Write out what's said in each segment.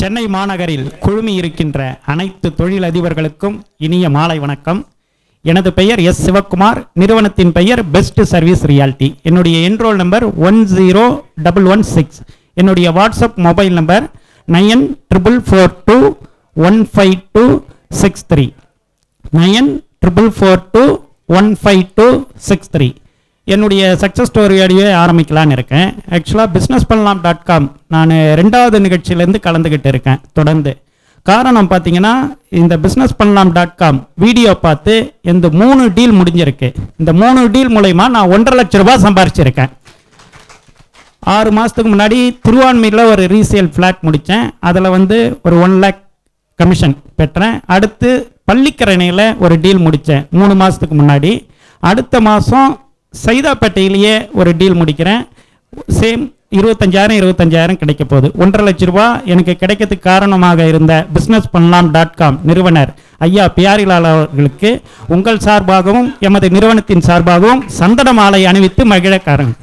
சென்னை மாநகரில் குழுமி இருக்கின்ற அனைத்து தொழிலதிபர்களுக்கும் இனிய மாலை வணக்கம். எனது பெயர் எஸ் சிவக்குமார். நிறுவனத்தின் பெயர் பெஸ்ட் சர்வீஸ் ரியாலிட்டி. என்னுடைய என்ரோல் நம்பர் 10116. என்னுடைய வாட்ஸ்அப் மொபைல் நம்பர் 9442152263 9442152263. என்னுடைய சக்ஸஸ் ஸ்டோரியோடையே ஆரம்பிக்கலான்னு இருக்கேன். ஆக்சுவலாக பிஸ்னஸ் பண்ணலாம் .com நான் 2வது நிகழ்ச்சியிலேருந்து கலந்துக்கிட்டு இருக்கேன் தொடர்ந்து. காரணம் பார்த்தீங்கன்னா, இந்த பிஸ்னஸ் பண்ணலாம் .com வீடியோ பார்த்து இந்த 3 டீல் முடிஞ்சிருக்கு. இந்த 3 டீல் மூலயமா நான் 1.5 லட்ச ரூபாய் சம்பாரிச்சிருக்கேன். 6 மாதத்துக்கு முன்னாடி திருவான்மையில் ஒரு ரீசேல் ஃப்ளாட் முடித்தேன். அதில் ஒரு 1 lakh கமிஷன் பெற்றேன். அடுத்து பள்ளிக்கரணையில் ஒரு டீல் முடித்தேன் 3 மாதத்துக்கு முன்னாடி. அடுத்த மாதம் சைதாப்பேட்டையிலேயே ஒரு டீல் முடிக்கிறேன். சேம் 25,000 கிடைக்க போகுது. 1.5 லட்ச ரூபாய் எனக்கு கிடைக்கிறதுக்கு காரணமாக இருந்த பிஸ்னஸ் பண்ணலாம் .com நிறுவனர் ஐயா பியாரிலால் அவர்களுக்கு உங்கள் சார்பாகவும் எமது நிறுவனத்தின் சார்பாகவும் சந்தன மாலை அணிவித்து மகிழ காரணம்.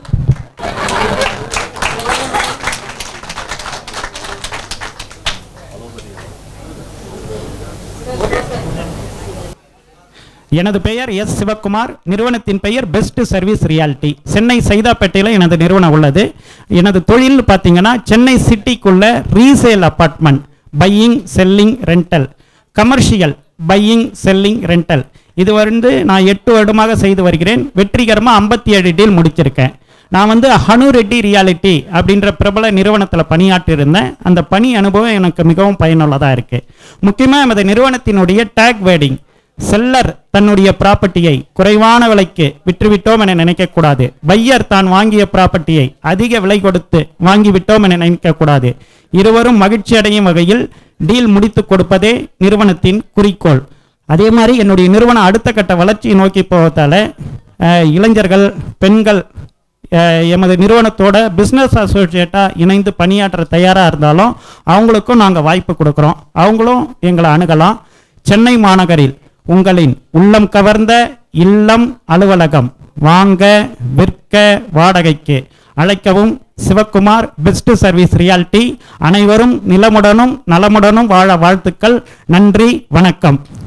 எனது பெயர் எஸ் சிவக்குமார். நிறுவனத்தின் பெயர் பெஸ்ட் சர்வீஸ் ரியாலிட்டி. சென்னை சைதாப்பேட்டையில் எனது நிறுவனம் உள்ளது. எனது தொழில் பார்த்தீங்கன்னா, சென்னை சிட்டிக்குள்ள resale apartment buying selling rental, commercial buying selling rental, இது நான் 8 வருடமாக செய்து வருகிறேன். வெற்றிகரமாக 57 டீல் முடிச்சிருக்கேன். நான் ஹனு ரெட்டி ரியாலிட்டி அப்படின்ற பிரபல நிறுவனத்தில் பணியாற்றிருந்தேன். அந்த பணி அனுபவம் எனக்கு மிகவும் பயனுள்ளதாக இருக்குது. முக்கியமாக எமது நிறுவனத்தினுடைய டேக் வேர்டிங், செல்லர் தன்னுடைய ப்ராப்பர்ட்டியை குறைவான விலைக்கு விற்றுவிட்டோம் என நினைக்கக்கூடாது. பையர் தான் வாங்கிய ப்ராப்பர்ட்டியை அதிக விலை கொடுத்து வாங்கிவிட்டோம் என நினைக்கக்கூடாது. இருவரும் மகிழ்ச்சி அடையும் வகையில் டீல் முடித்து கொடுப்பதே நிறுவனத்தின் குறிக்கோள். அதே மாதிரி என்னுடைய நிறுவனம் அடுத்த கட்ட வளர்ச்சியை நோக்கி போவதால் இளைஞர்கள், பெண்கள் எமது நிறுவனத்தோட பிஸ்னஸ் அசோசியேட்டாக இணைந்து பணியாற்ற தயாராக இருந்தாலும் அவங்களுக்கும் நாங்கள் வாய்ப்பு கொடுக்குறோம். அவங்களும் எங்களை அணுகலாம். சென்னை மாநகரில் உங்களின் உள்ளம் கவர்ந்த இல்லம் அலுவலகம் வாங்க, விற்க, வாடகைக்கு அழைக்கவும். Sivakumar, Best Service Realty. அனைவரும் நிலமுடனும் நலமுடனும் வாழ வாழ்த்துக்கள். நன்றி, வணக்கம்.